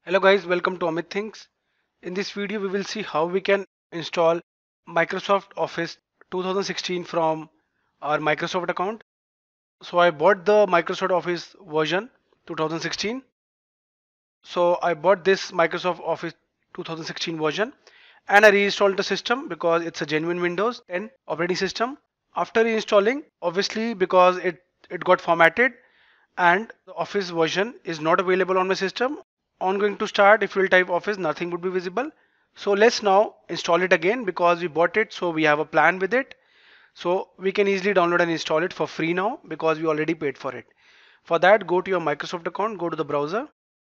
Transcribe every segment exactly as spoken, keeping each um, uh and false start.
Hello guys, welcome to Amit Things. In this video we will see how we can install Microsoft Office twenty sixteen from our Microsoft account. So I bought the Microsoft Office version twenty sixteen. So I bought this Microsoft Office twenty sixteen version and I reinstalled the system because it's a genuine Windows ten operating system. After reinstalling, obviously because it it got formatted and the Office version is not available on my system. On going to start, if you'll type Office, nothing would be visible. So let's now install it again because we bought it, so we have a plan with it. So we can easily download and install it for free now because we already paid for it. For that, go to your Microsoft account, go to the browser.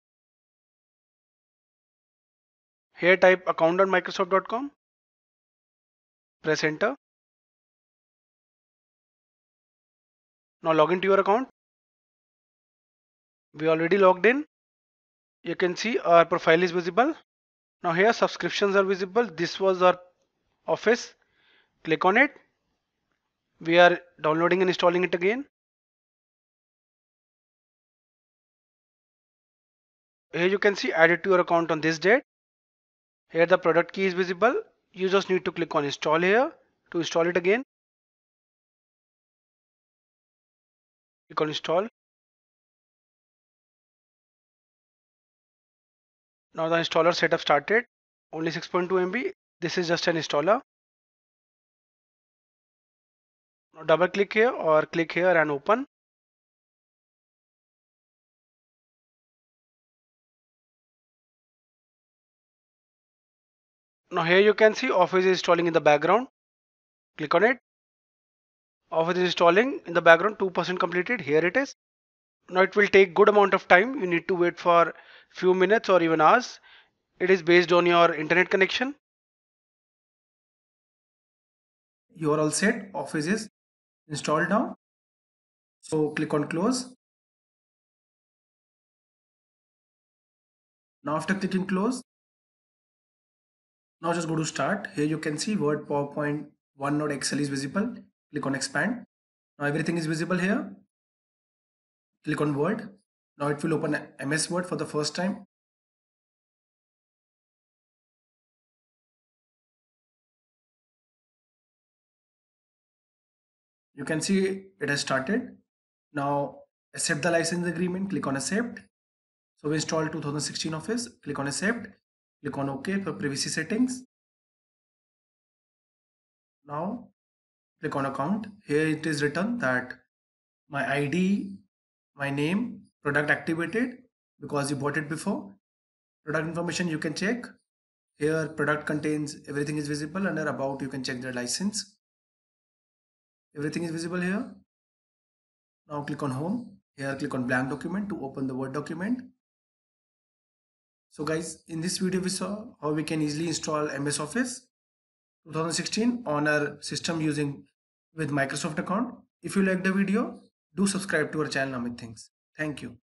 Here type account dot microsoft dot com, press enter. Now log into your account. We already logged in. You can see our profile is visible. Now here subscriptions are visible. This was our Office. Click on it. We are downloading and installing it again. Here you can see added to your account on this date. Here the product key is visible. You just need to click on install here to install it again. Click on install. Now the installer setup started. Only six point two M B. This is just an installer. Now double click here or click here and open. Now here you can see Office is installing in the background. Click on it. Office is installing in the background. two percent completed. Here it is. Now it will take good amount of time. You need to wait for few minutes or even hours. It is based on your internet connection. You are all set. Office is installed now. So click on close. Now after clicking close, now just go to start. Here you can see Word, PowerPoint, OneNote, Excel is visible. Click on expand. Now everything is visible here. Click on Word. Now it will open M S Word for the first time. You can see it has started. Now accept the license agreement. Click on accept. So we installed two thousand sixteen Office. Click on accept. Click on OK for privacy settings. Now click on account. Here it is written that my I D, my name, product activated because you bought it before. Product information you can check. Here product contains everything is visible. Under about you can check the license. Everything is visible here. Now click on home. Here click on blank document to open the Word document. So guys, in this video we saw how we can easily install M S Office twenty sixteen on our system using with Microsoft account. If you like the video, do subscribe to our channel Amit Things. Thank you.